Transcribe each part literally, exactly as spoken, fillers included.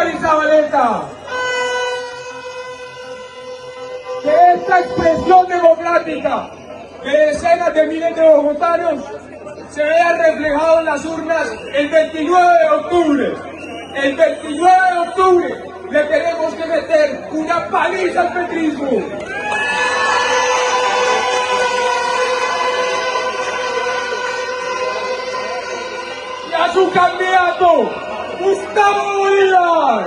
Oscar Zabaleta. Que esta expresión democrática de decenas de miles de bogotanos se vea reflejado en las urnas el veintinueve de octubre. El veintinueve de octubre le tenemos que meter una paliza al petrismo. Y a su candidato, Gustavo Bolívar.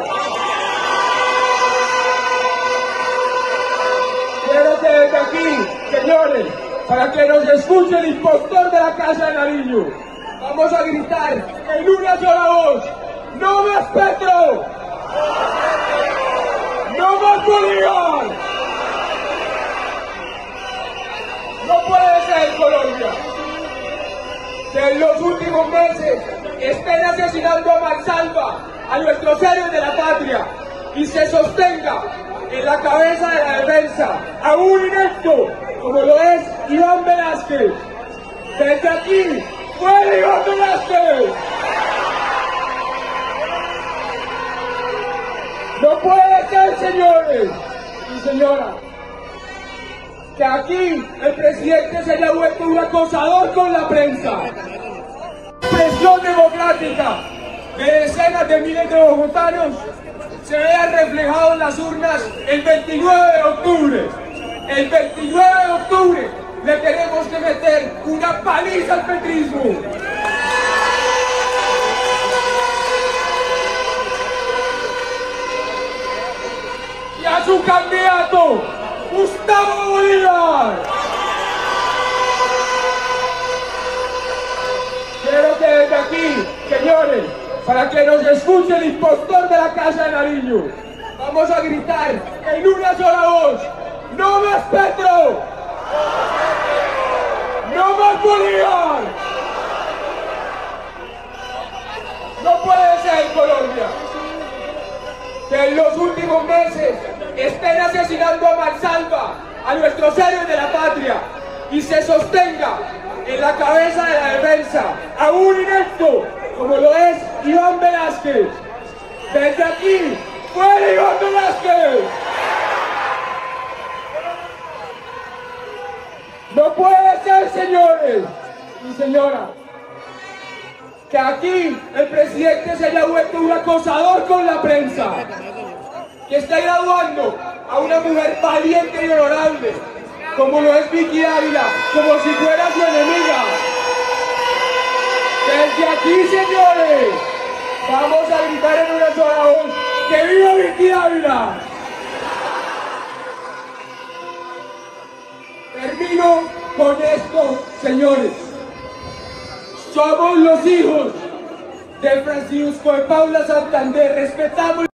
Quiero que desde aquí, señores, para que nos escuche el impostor de la Casa de Nariño, vamos a gritar en una sola voz: ¡no más Petro! ¡No más Bolívar! No puede ser, Colombia, que en los últimos meses estén asesinando a mansalva a nuestros héroes de la patria y se sostenga en la cabeza de la defensa a un inepto como lo es Iván Velázquez. Desde aquí, ¡fuera Iván Velázquez! No puede ser, señores y señoras, que aquí el presidente se haya vuelto un acosador con la prensa. Presión democrática de decenas de miles de bogotanos se vea reflejado en las urnas el veintinueve de octubre. El veintinueve de octubre le tenemos que meter una paliza al petrismo. Y a su candidato, Gustavo Bolívar. Quiero que desde aquí, señores, para que nos escuche el impostor de la Casa de Nariño, vamos a gritar en una sola voz: ¡no más Petro! ¡No más Bolívar! No puede ser, Colombia, que en los últimos meses estén asesinando a mansalva a nuestros héroes de la patria y se sostenga en la cabeza de la defensa a un inepto como lo es Iván Velázquez. Desde aquí, ¡fuera Iván Velázquez! No puede ser, señores y señoras, que aquí el presidente se haya vuelto un acosador con la prensa, que está graduando a una mujer valiente y honorable como lo es Vicky Ávila, como si fuera su enemiga. Desde aquí, señores, vamos a gritar en una sola voz: ¡que viva Vicky Ávila! Termino con esto, señores. Somos los hijos de Francisco de Paula Santander. Respetamos